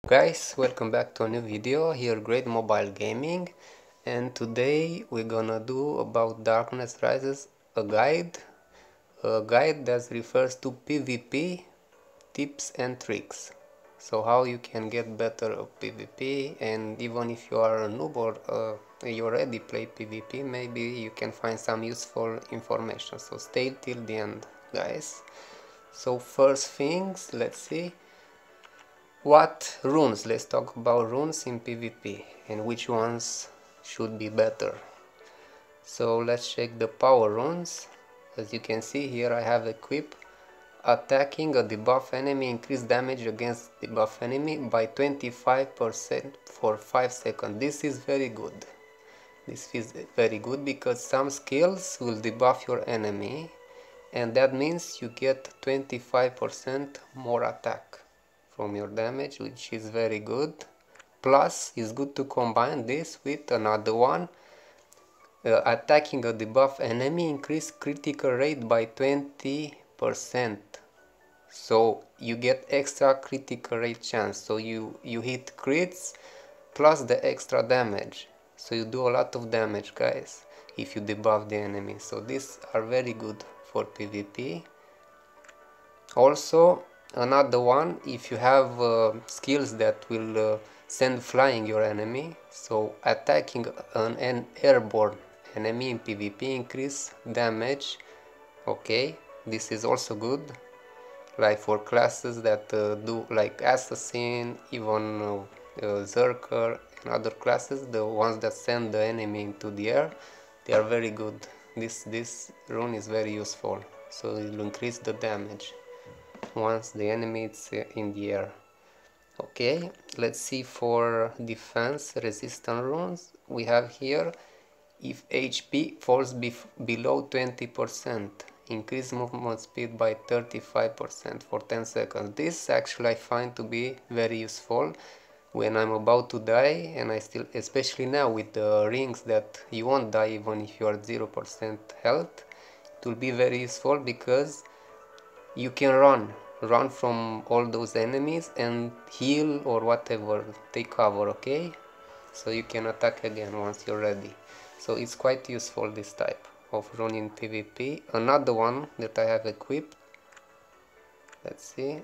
Guys, welcome back to a new video here, Great Mobile Gaming, and today we're gonna do about Darkness Rises, a guide that refers to PvP tips and tricks. So how you can get better at PvP, and even if you are a noob or you already play PvP, maybe you can find some useful information. So stay till the end, guys. So first things, let's see. What runes? Let's talk about runes in PvP and which ones should be better. So let's check the power runes. As you can see here, I have equipped attacking a debuff enemy, increase damage against debuff enemy by 25% for 5 seconds. This is very good. This is very good because some skills will debuff your enemy, and that means you get 25% more attack from your damage, which is very good. Plus, it's good to combine this with another one. Attacking a debuff enemy increase critical rate by 20%. So you get extra critical rate chance. So you hit crits plus the extra damage. So you do a lot of damage, guys, if you debuff the enemy. So these are very good for PvP. Also, another one, if you have skills that will send flying your enemy, so attacking an airborne enemy in PvP increase damage. Okay, this is also good, like for classes that do like assassin, even Zerker and other classes, the ones that send the enemy into the air, they are very good. This rune is very useful, so it will increase the damage once the enemy is in the air. Okay, let's see for defense resistant runes. We have here, if HP falls below 20%, increase movement speed by 35% for 10 seconds. This actually I find to be very useful when I'm about to die, and I still, especially now with the rings that you won't die even if you are 0% health. It will be very useful because you can run from all those enemies and heal or whatever, take cover. Okay, so you can attack again once you're ready. So it's quite useful, this type of rune in PvP. Another one that I have equipped, let's see.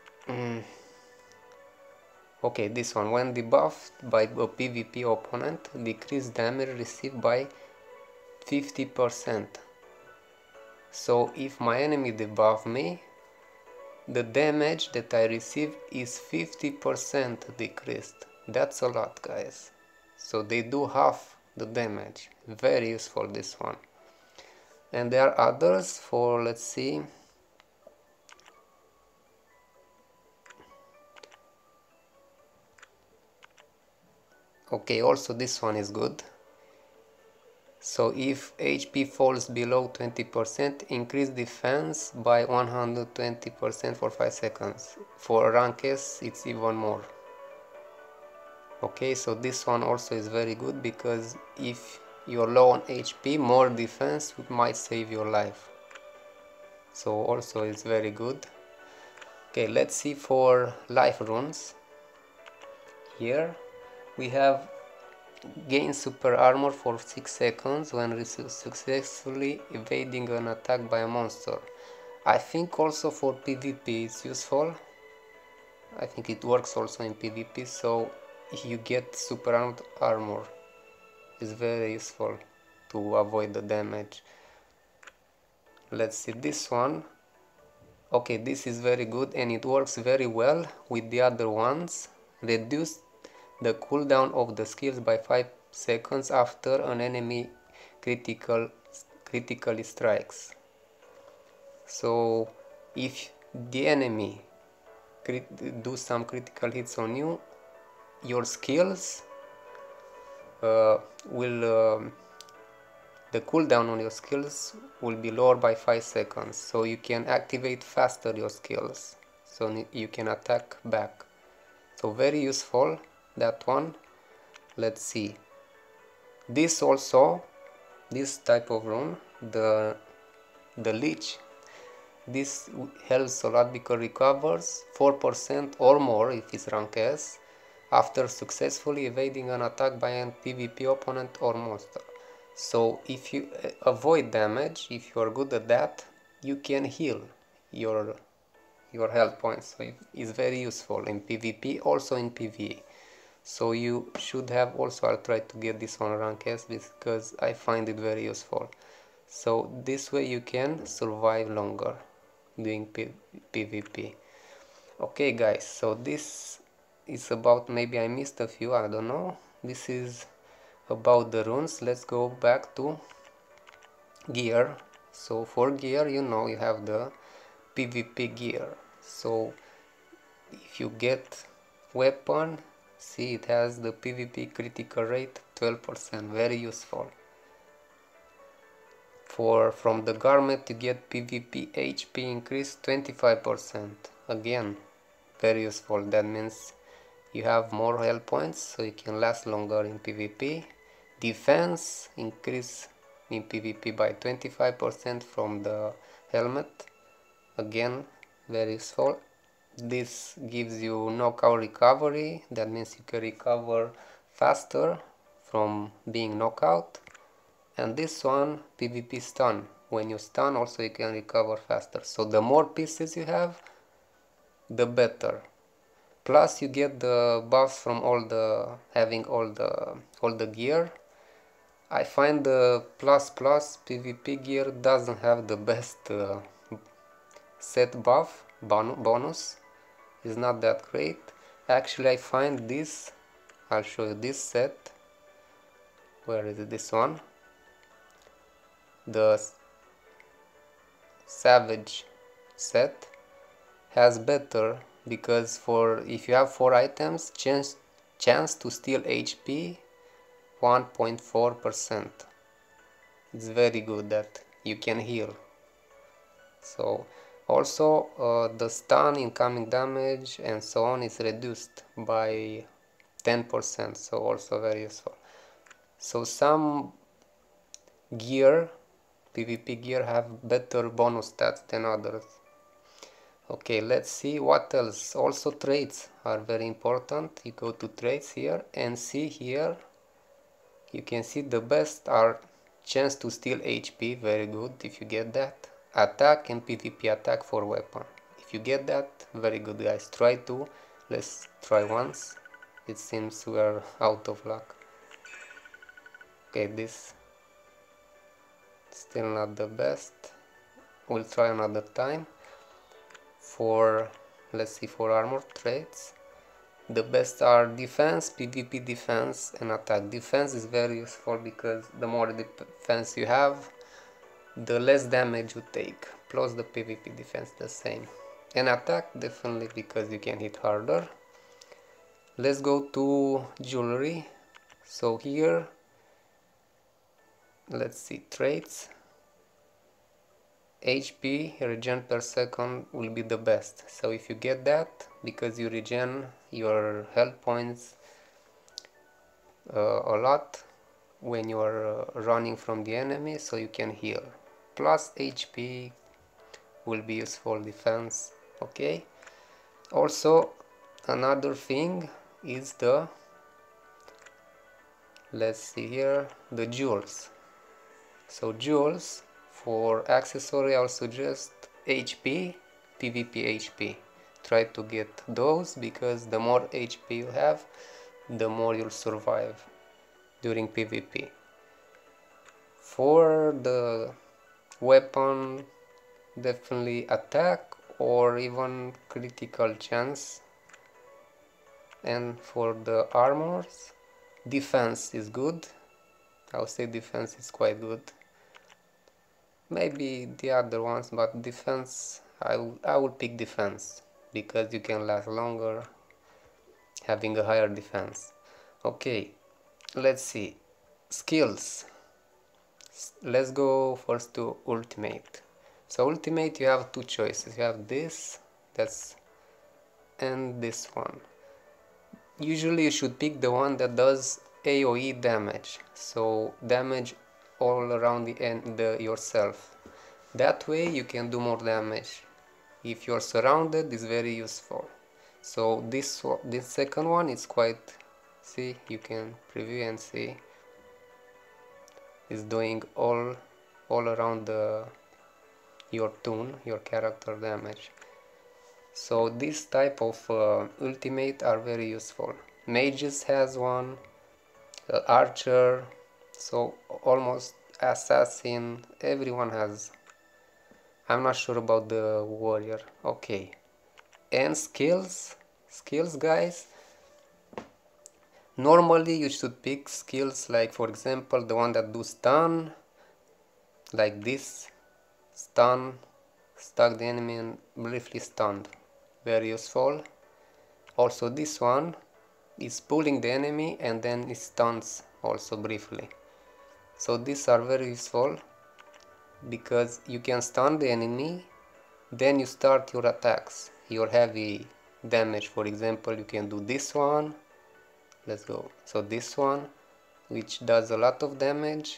Okay, this one, when debuffed by a PvP opponent, decrease damage received by 50%. So if my enemy debuff me, the damage that I receive is 50% decreased. That's a lot, guys. So they do half the damage. Very useful, this one. And there are others for, let's see. Okay, also this one is good. So if HP falls below 20%, increase defense by 120% for 5 seconds. For rank S, it's even more. Okay, so this one also is very good because if you're low on HP, more defense might save your life. So also it's very good. Okay, let's see for life runes. Here we have gain super armor for 6 seconds when successfully evading an attack by a monster. I think also for PvP it's useful. I think it works also in PvP, so you get super armor. It's very useful to avoid the damage. Let's see this one. Okay, this is very good and it works very well with the other ones. Reduce the cooldown of the skills by 5 seconds after an enemy critically strikes. So if the enemy do some critical hits on you, your skills the cooldown on your skills will be lower by 5 seconds, so you can activate faster your skills, so you can attack back. So very useful, that one. Let's see. This also, this type of rune, the Leech, this helps a lot because recovers 4% or more if it's rank S after successfully evading an attack by a PvP opponent or monster. So if you avoid damage, if you are good at that, you can heal your health points. So it's very useful in PvP, also in PvE. So you should have also, I'll try to get this on rank S because I find it very useful. So this way you can survive longer doing PvP. Okay guys, so this is about, maybe I missed a few, I don't know. This is about the runes. Let's go back to gear. So for gear, you know, you have the PvP gear. So if you get weapon, see it has the PvP critical rate 12%, very useful. From the garment you get PvP HP increase 25%, again very useful. That means you have more health points, so you can last longer in PvP. Defense increase in PvP by 25% from the helmet, again very useful. This gives you knockout recovery, that means you can recover faster from being knocked out. And this one, PvP stun, when you stun also you can recover faster. So the more pieces you have, the better. Plus you get the buffs from having all the gear. I find the plus PvP gear doesn't have the best set buff bonus. Is not that great. Actually I find this, I'll show you this set. Where is it? This one, the Savage set, has better, because if you have 4 items, chance to steal HP 1.4%. It's very good that you can heal. So also the stun, incoming damage and so on is reduced by 10%, so also very useful. So some gear, PvP gear, have better bonus stats than others. Okay, let's see what else. Also traits are very important. You go to traits here and see here, you can see the best are chance to steal HP, very good if you get that. Attack and PvP attack for weapon. If you get that, very good guys. Try to. Let's try once. It seems we are out of luck. Okay, this still not the best. We'll try another time. Let's see, for armor traits, the best are defense, PvP defense and attack. Defense is very useful because the more defense you have, the less damage you take, plus the PvP defense the same. And attack definitely because you can hit harder. Let's go to jewelry. So here, let's see, traits. HP regen per second will be the best. So if you get that, because you regen your health points a lot when you are running from the enemy, so you can heal. Plus HP will be useful defense. Okay. Also another thing is let's see here, the jewels. So jewels, for accessory I'll suggest HP, PvP HP. Try to get those because the more HP you have, the more you'll survive during PvP. For the weapon, definitely attack or even critical chance. And for the armors, defense is good. I would say defense is quite good. Maybe the other ones, but defense, I will pick defense because you can last longer having a higher defense. Okay, let's see, skills. Let's go first to ultimate. So ultimate, you have two choices. You have this, and this one. Usually you should pick the one that does AoE damage, so damage all around yourself. That way you can do more damage. If you're surrounded, it's very useful. So this second one is quite, see, you can preview and see is doing all around your toon, your character damage. So this type of ultimate are very useful. Mages has one, archer, so almost assassin, everyone has. I'm not sure about the warrior. Okay, and skills guys, normally you should pick skills like, for example, the one that do stun, like this, stun, stuck the enemy and briefly stunned, very useful. Also this one is pulling the enemy and then it stuns also briefly. So these are very useful because you can stun the enemy, then you start your attacks, your heavy damage. For example, you can do this one, let's go, so this one, which does a lot of damage.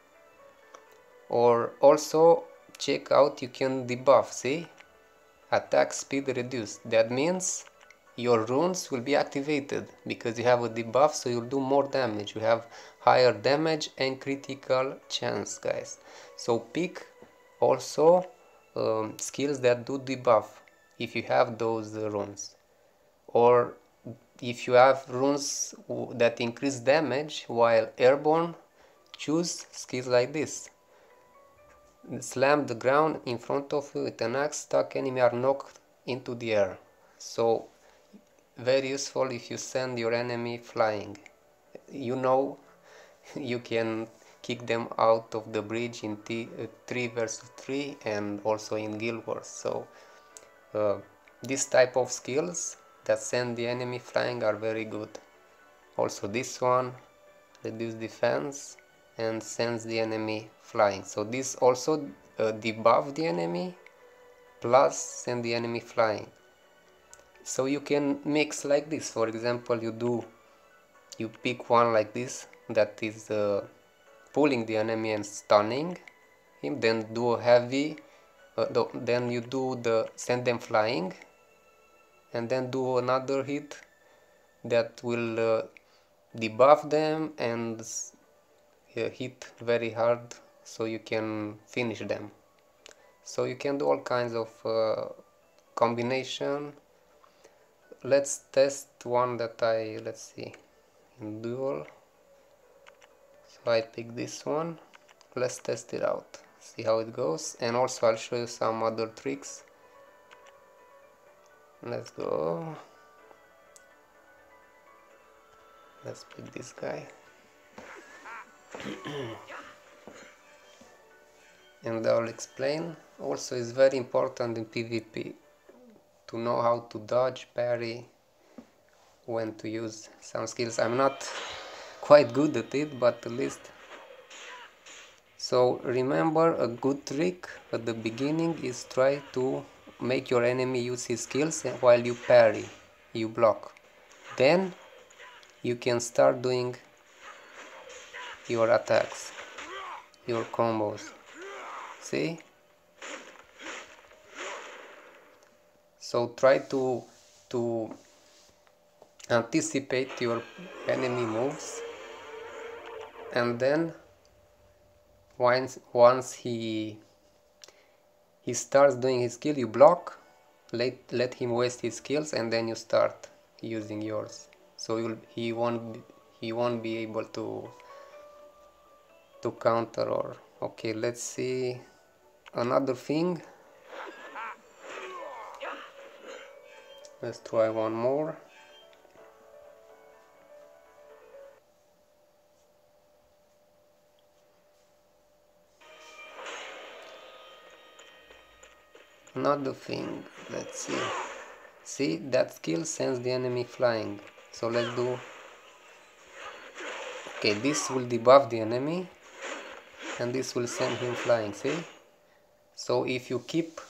Or also check out, you can debuff, see, attack speed reduced. That means your runes will be activated because you have a debuff, so you'll do more damage, you have higher damage and critical chance, guys. So pick also skills that do debuff if you have those runes, or if you have runes that increase damage while airborne, choose skills like this. Slam the ground in front of you with an axe, stuck enemy are knocked into the air. So very useful if you send your enemy flying. You know, you can kick them out of the bridge in 3 versus 3 and also in Guild Wars. So this type of skills that send the enemy flying are very good. Also this one, reduce defense and sends the enemy flying. So this also debuff the enemy plus send the enemy flying. So you can mix like this. For example, you pick one like this that is pulling the enemy and stunning him, then do a heavy, then you do the send them flying, and then do another hit that will debuff them and hit very hard so you can finish them. So you can do all kinds of combination. Let's test one that let's see, in duel. So I pick this one, let's test it out, see how it goes, and also I'll show you some other tricks. Let's go, let's pick this guy. And I'll explain. Also, it's very important in PvP to know how to dodge, parry, when to use some skills. I'm not quite good at it, but at least. So remember, a good trick at the beginning is try to make your enemy use his skills while you parry, you block. Then you can start doing your attacks, your combos. See? So try to anticipate your enemy moves, and then once he starts doing his skill, you block, let him waste his skills, and then you start using yours. So he won't be able to counter. Or okay, let's see another thing. Let's try one more. Another thing, let's see. See, that skill sends the enemy flying. So let's do. Okay, this will debuff the enemy, and this will send him flying. See? So if you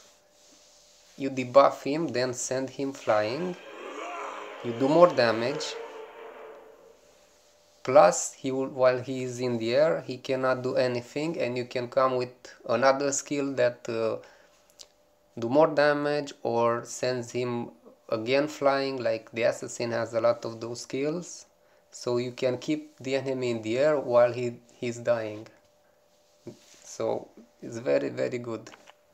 debuff him, then send him flying, you do more damage, plus while he is in the air, he cannot do anything, and you can come with another skill that do more damage or sends him again flying, like the assassin has a lot of those skills, so you can keep the enemy in the air while he's dying. So it's very, very good.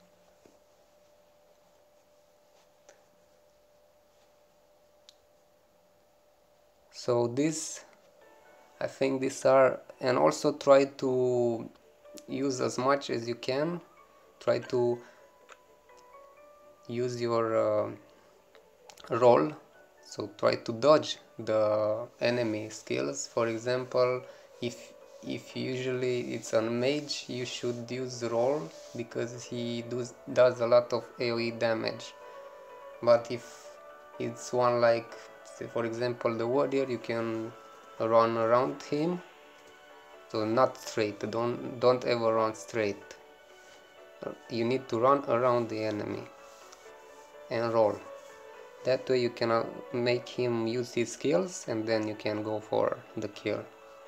So this, I think these are, and also try to use as much as you can. Try to use your roll, so try to dodge the enemy skills. For example, if usually it's a mage, you should use roll because he does a lot of AoE damage. But if it's one like, say for example, the warrior, you can run around him. So not straight, don't ever run straight. You need to run around the enemy and roll. That way you can make him use his skills and then you can go for the kill.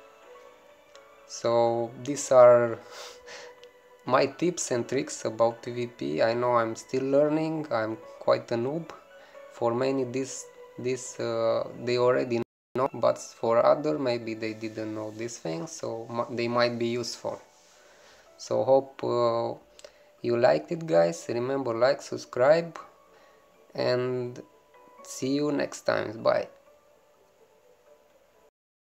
So these are my tips and tricks about PvP. I know I'm still learning, I'm quite a noob. For many they already know, but for other maybe they didn't know these things, so they might be useful. So hope you liked it, guys. Remember, like, subscribe, and see you next time. Bye.